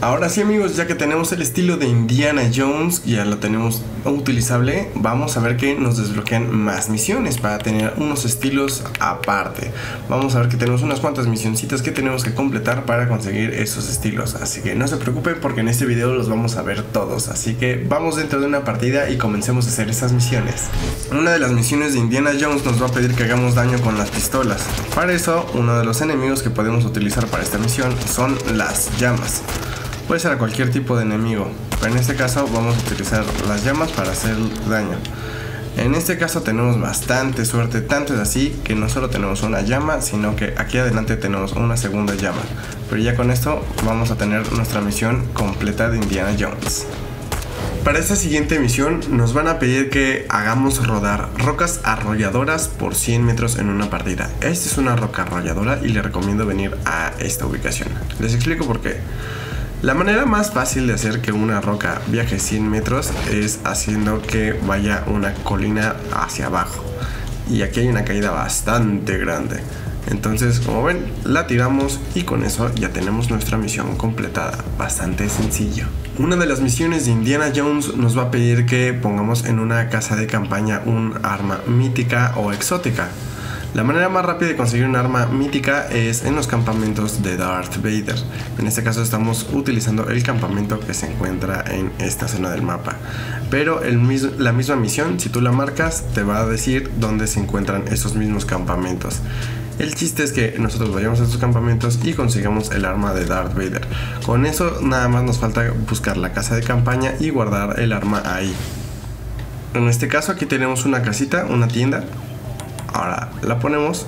Ahora sí, amigos, ya que tenemos el estilo de Indiana Jones, ya lo tenemos utilizable, vamos a ver que nos desbloquean más misiones para tener unos estilos aparte. Vamos a ver que tenemos unas cuantas misioncitas que tenemos que completar para conseguir esos estilos, así que no se preocupen porque en este video los vamos a ver todos. Así que vamos dentro de una partida y comencemos a hacer esas misiones. Una de las misiones de Indiana Jones nos va a pedir que hagamos daño con las pistolas. Para eso, uno de los enemigos que podemos utilizar para esta misión son las llamas. Puede ser a cualquier tipo de enemigo, pero en este caso vamos a utilizar las llamas para hacer daño. En este caso tenemos bastante suerte, tanto es así que no solo tenemos una llama, sino que aquí adelante tenemos una segunda llama. Pero ya con esto vamos a tener nuestra misión completa de Indiana Jones. Para esta siguiente misión nos van a pedir que hagamos rodar rocas arrolladoras por 100 metros en una partida. Esta es una roca arrolladora y le recomiendo venir a esta ubicación. Les explico por qué. La manera más fácil de hacer que una roca viaje 100 metros es haciendo que vaya una colina hacia abajo. Y aquí hay una caída bastante grande. Entonces, como ven, la tiramos y con eso ya tenemos nuestra misión completada. Bastante sencillo. Una de las misiones de Indiana Jones nos va a pedir que pongamos en una casa de campaña un arma mítica o exótica. La manera más rápida de conseguir un arma mítica es en los campamentos de Darth Vader. En este caso estamos utilizando el campamento que se encuentra en esta zona del mapa. Pero la misma misión, si tú la marcas, te va a decir dónde se encuentran esos mismos campamentos. El chiste es que nosotros vayamos a estos campamentos y consigamos el arma de Darth Vader. Con eso nada más nos falta buscar la casa de campaña y guardar el arma ahí. En este caso aquí tenemos una casita, una tienda. Ahora la ponemos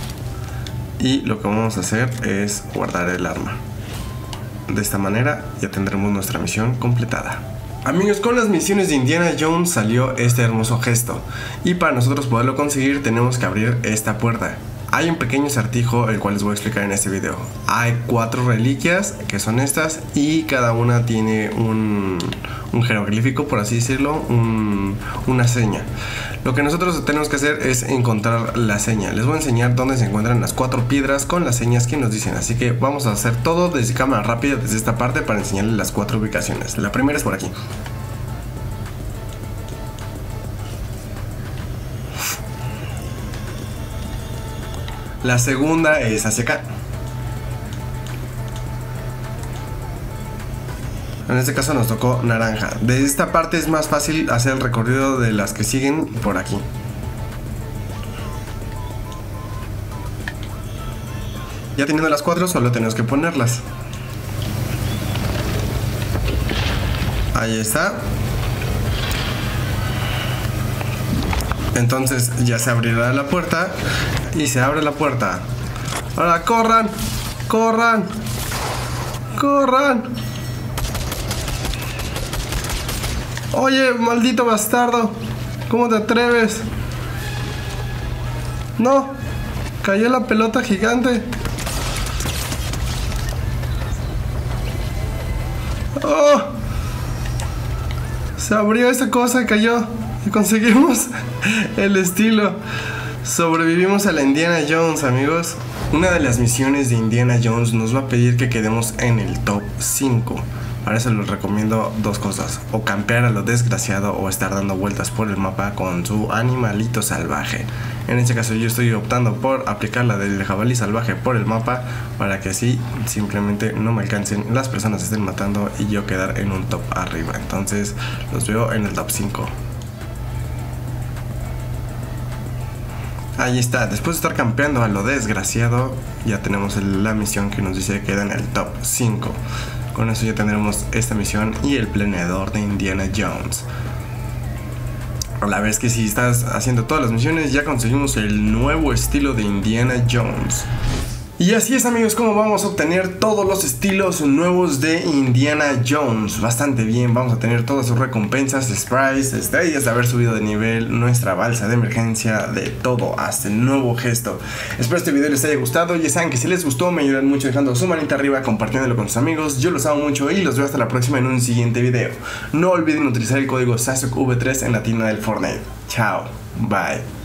y lo que vamos a hacer es guardar el arma. De esta manera ya tendremos nuestra misión completada. Amigos, con las misiones de Indiana Jones salió este hermoso gesto. Y para nosotros poderlo conseguir tenemos que abrir esta puerta. Hay un pequeño acertijo el cual les voy a explicar en este video. Hay 4 reliquias que son estas y cada una tiene un jeroglífico, por así decirlo, una seña. Lo que nosotros tenemos que hacer es encontrar la seña. Les voy a enseñar dónde se encuentran las 4 piedras con las señas que nos dicen. Así que vamos a hacer todo desde cámara rápida, desde esta parte, para enseñarles las 4 ubicaciones. La primera es por aquí. La segunda es hacia acá. En este caso nos tocó naranja. De esta parte es más fácil hacer el recorrido de las que siguen por aquí. Ya teniendo las 4 solo tenemos que ponerlas. Ahí está. Entonces ya se abrirá la puerta. Y se abre la puerta. Ahora corran. Corran. Corran. Oye, maldito bastardo, ¿cómo te atreves? No, cayó la pelota gigante. Oh, se abrió esa cosa y cayó. Y conseguimos el estilo. Sobrevivimos a la Indiana Jones, amigos. Una de las misiones de Indiana Jones nos va a pedir que quedemos en el top 5. Para eso les recomiendo 2 cosas: o campear a lo desgraciado o estar dando vueltas por el mapa con su animalito salvaje. En este caso yo estoy optando por aplicar la del jabalí salvaje por el mapa, para que así simplemente no me alcancen, las personas estén matando y yo quedar en un top arriba. Entonces los veo en el top 5. Ahí está, después de estar campeando a lo desgraciado, ya tenemos la misión que nos dice que queda en el top 5. Con eso ya tendremos esta misión y el planeador de Indiana Jones. A la vez que si estás haciendo todas las misiones, ya conseguimos el nuevo estilo de Indiana Jones. Y así es, amigos, como vamos a obtener todos los estilos nuevos de Indiana Jones. Bastante bien, vamos a tener todas sus recompensas, sprites, estrellas de haber subido de nivel, nuestra balsa de emergencia, de todo, hasta el nuevo gesto. Espero este video les haya gustado. Ya saben que si les gustó me ayudan mucho dejando su manita arriba, compartiéndolo con sus amigos. Yo los amo mucho y los veo hasta la próxima en un siguiente video. No olviden utilizar el código SASUKV3 en la tienda del Fortnite. Chao, bye.